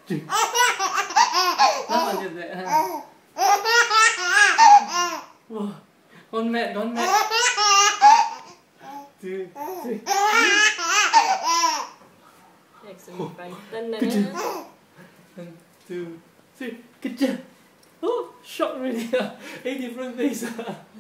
Laugh like that. Wow. Con mẹ. 2, 3. Exciting. 1, 2, 3. Good job. Oh, shocked already. 8 different ways.